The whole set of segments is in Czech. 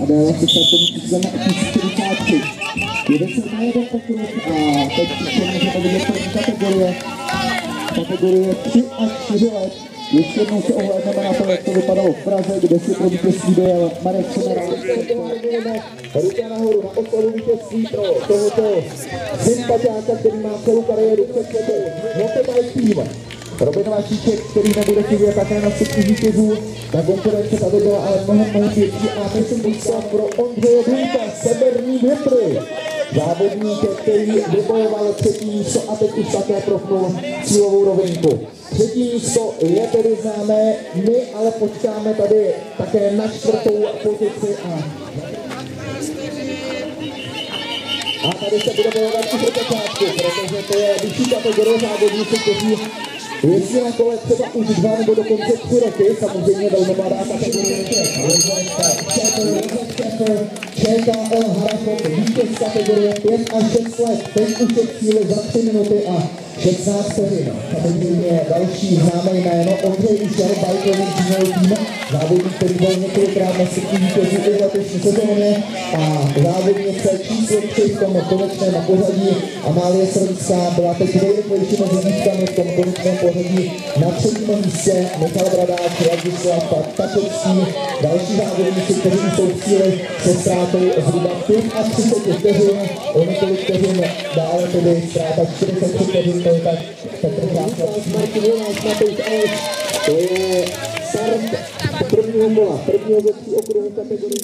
Adéla se startovní číslo na 43. Jede se na jeden okruh a teď můžeme vidět první kategorie 3 až 4 let. Ještě jednou se ohlédneme na to, jak to vypadalo v Praze, kde si pro vítězství dojel Marek Šemera. Ruka nahoru na oslavu vítězství pro tohoto sympatiáka, který má celou kariéru před sebou. Motobike tým. Robin Vašíček, který nebude chybět také na stupni vítězů. Ta konkurence tady byla ale mnohem větší a myslím výsledek pro Ondřeje Důlka, Severní větry. Závodník, který vybojoval třetí místo a teď už také profnul cílovou rovinku. Třetí místo je tedy známé, my ale počkáme tady také na čtvrtou pozici a tady se bude bojovat i pro začátku, protože to je vyšší kategorie závodníci, kteří jezdí na kole třeba už 2 nebo dokonce 3 roky, samozřejmě velmi mladá kategorie. ČKL Harachov, vítěz kategorie 5 až 6 let, teď už je cíle za 3 minuty a 16 vteřin. Samozřejmě další známé jméno Ondřej Ušer, bajkový tým, závodník, který byl několikrát na stupni vítězů i v letošní sezóně a závodnice číslo 3 v tom konečném pořadí Amálie Srnská byla teď nejrychlejší mezi dívkami v tom konečném pořadí na 3. místě Michal Bradáč, Ladislav Tačovský, další závodníci, kteří jsou v cíli se ztrátou zhruba 35 vteřin, o několik vteřin dále tedy ztráta 43 vteřin, to je tak Petr Základ. Martin Jonáš, Matouš Aleš, to je start prvního kola, prvního ze 3 okruhů kategorii.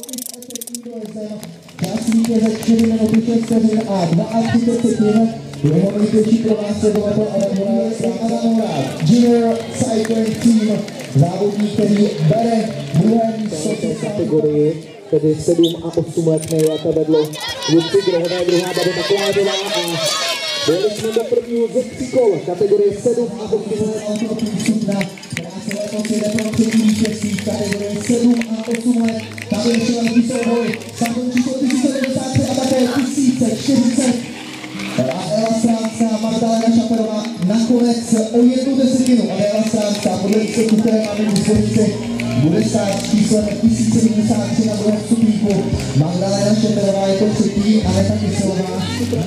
Čas vítěze 4 minuty 6 vteřin a 32 vteřin. Jeho největší pronásledovatel Adam Morát, Junior Cycling Team, závodník, který bere druhé místo v kategorii, tedy 7 a 8 let nejlépe vedlo Luci Grohové, druhá Babeta Kolářová a byli jsme do prvního ze 3 kol, kategorie 7 a 8 let. Autopřístupná, která se letos jede pro třetí vítězství v kategorii 7 a 8 let. Tam je ještě velký souboj, samozřejmě číslo 1093 a také 1040. Adéla Stránská, Magdalena Šaperová, nakonec o 1/10. Adéla Stránská, podle výsledků, které máme k dispozici, bude stát číslem 1073 na druhém stupníku. Magdalena Šaperová je to třetí a Neta Kyselová.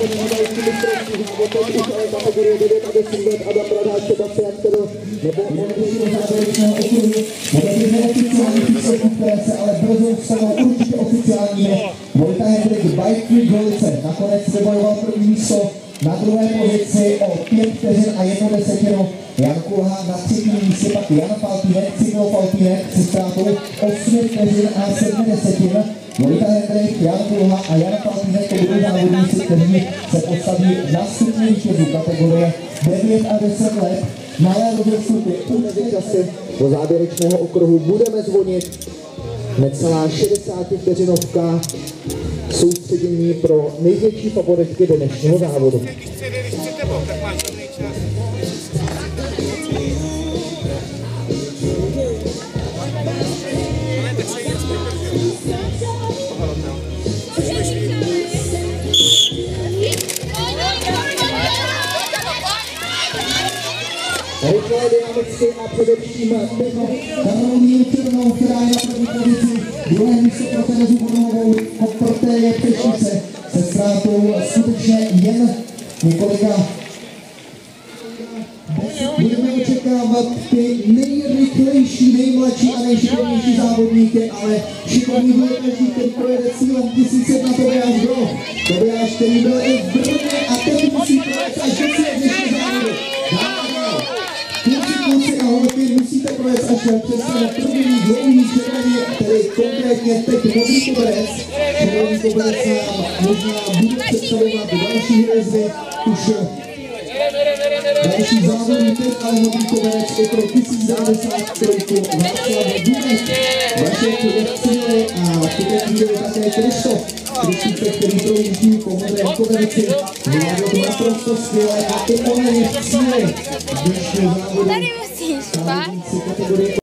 Kategorie 9 a 10 let Adam Bradáč, Sebastian Tedl, nebo do závěrečného okruhu. Bude to neoficiální výsledků, které se ale brzo stanou určitě oficiálními. Vojta Hendrik, Bike Freak Golice, nakonec vybojoval první místo, na druhé pozici o 5 vteřin a 1/10. Jan Kulha na 3. místě, pak Jan Faltýnek, Cyklo Faltýnek se ztrátou 8 vteřin a 7/10. Vojta Hendrik, Jan Kulha a Jan Faltýnek to budou závodníci, kteří se postaví na stupni vítězů kategorie 9 a 10 let. Malé rozestupy u mezičasy do závěrečného okruhu budeme zvonit. Necelá 60 vteřinovka soustředění pro největší favoritky do dnešního závodu. Rychle, dynamicky a především Karolínu Černou, která je na první pozici. Druhé místo pro Terezu Budolovou, pro té je Pešnice se ztrátou skutečně jen několika. Budeme očekávat ty nejrychlejší, nejmladší a nejšikovnější závodníky, ale šikovný bude každý, který projede cílem 1001 Tobiáš Groh. Tobiáš, který byl i v Brně a teď musí projet až do cíle dnešní závodu. Kluci a holky, musíte projet až přes první dlouhý červený, tedy konkrétně teď modrý koberec. Červený koberec nám možná bude představovat další hvězdy, už další závodníky, ale modrý koberec je pro 1093 Václav Dunek. Vašek Vercíly a tuto chvíli také Krištof. Krištíček, který projíždí po modrém koberci. Zvládl to naprosto skvěle a i on je v cíli. Tady musíš, pak.